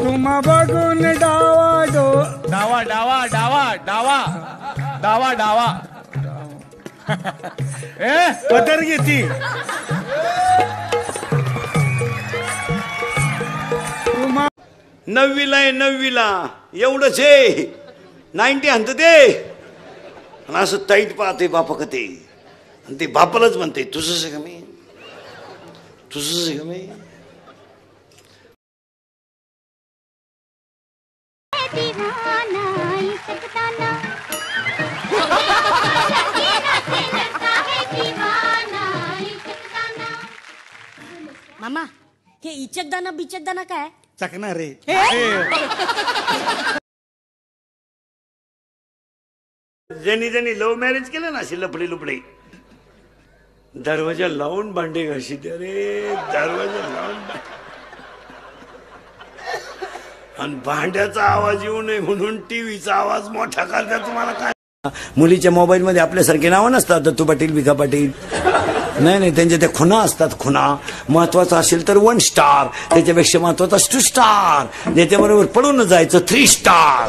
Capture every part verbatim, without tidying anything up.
तुम्हा बघून डावा डो डावा डावा डावा डावा डावा डावा ए पदर घेती तुम्हा नववीला आहे नववीला एवढंच आहे नाईन्टी आणत ते आणि असं ताईट पाहते बापा का ते आणि ते बापालाच म्हणते तुझंच आहे का मी तुझंच आहे का मी मामा हे इचकदाना बिचकदाना काय चकना रे ज्यांनी ज्यांनी लव्ह मॅरेज केलं ना असे लफडे लुपडे दरवाजा लावून भांडे घाशी द्या रे दरवाजा लावून आणि भांड्याचा आवाज येऊ नये म्हणून टीव्हीचा आवाज मोठा करता तुम्हाला काय मुलीच्या मोबाईल मध्ये आपल्यासारखे नावं नसतात दत्तू पाटील विखा पाटील नाही नाही त्यांच्या त्या खुणा असतात खुणा महत्वाचा असेल तर वन स्टार त्याच्यापेक्षा महत्वाचा टू स्टार त्याच्याबरोबर पळून जायचं थ्री स्टार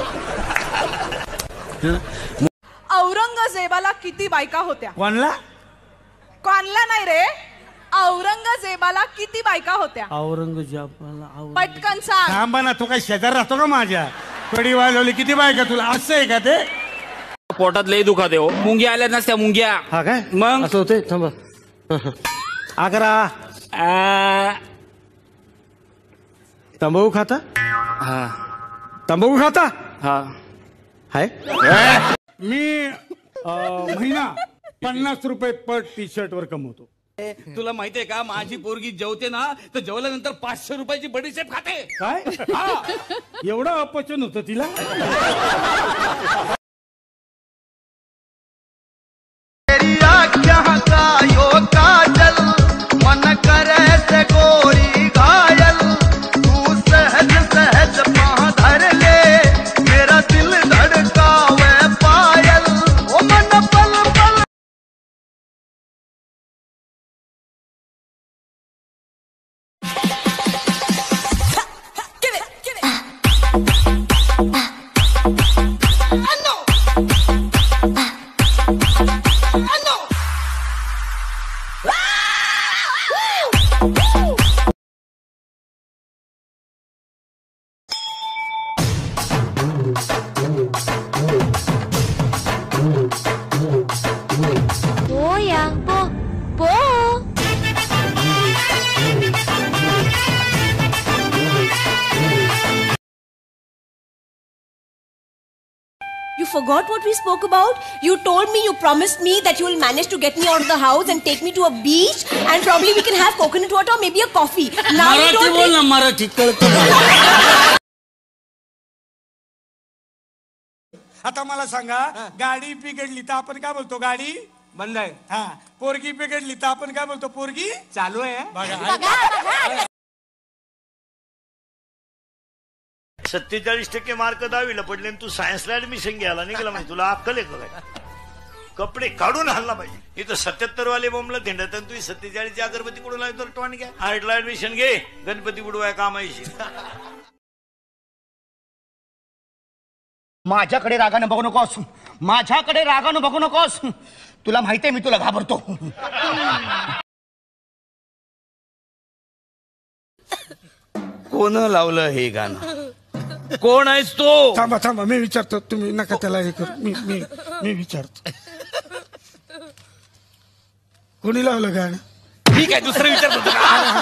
औरंगजेबाला किती बायका होत्या कोणला कोणला नाही रे औरंगजेबाला किती बायका होत्या औरंगजेबाला पटकन सांग थांबा ना तू काय शेजार राहतो का माझ्या कडी वाजवली किती बायका तुला असं आहे का ते पोटात लई दुखा देव मुंग्या आल्या नसत्या मुंग्या हा काय मग असं होते थांबा आग्रा तंबाखू खाता हा तंबाखू खाता हा हाय मी महिना पन्नास रुपये पर टी शर्ट वर कमवतो तुला माहितीये का माझी पोरगी जेवते ना तर जेवल्यानंतर पाचशे रुपयाची बडीशेप खाते काय एवढं अपचन होतं तिला मन करे से गोरी घायल तू सहज सहज पाह धर ले मेरा दिल धड़कावे पायल ओ मन पल पल You forgot what we spoke about? You told me, you promised me that you will manage to get me out of the house and take me to a beach and probably we can have coconut water or maybe a coffee. Now you don't बोल ना मराठी कळतं आता मला सांगा गाडी बिघडली तर आपण काय बोलतो गाडी बंद आहे हा पोरगी बिघडली तर आपण काय बोलतो पोरगी चालू आहे बघा सत्तेचाळीस टक्के मार्क दहावीला पडले तू सायन्सला ऍडमिशन घ्यायला निघाला म्हणजे तुला अक्कल आहे काय कपडे काढून हल्ला पाहिजे इथं सत्याहत्तर वाले बोंबला धेंडत तू सत्तेचाळीस अगरबत्ती कुठून लावतो टॉन घ्या आर्टला ऍडमिशन घे गणपती बुडवाय कामाईशी माझ्याकडे रागानं बघू नकोस माझ्याकडे रागानं बघू नकोस तुला माहितीये मी तुला घाबरतो कोण लावलं हे गाणं कोण आहेस तो थांबा थांबा मी विचारतो तुम्ही नका त्याला हे करू मी मी मी विचारतो कोणी लावलं गाणं ठीक आहे दुसरं विचारतो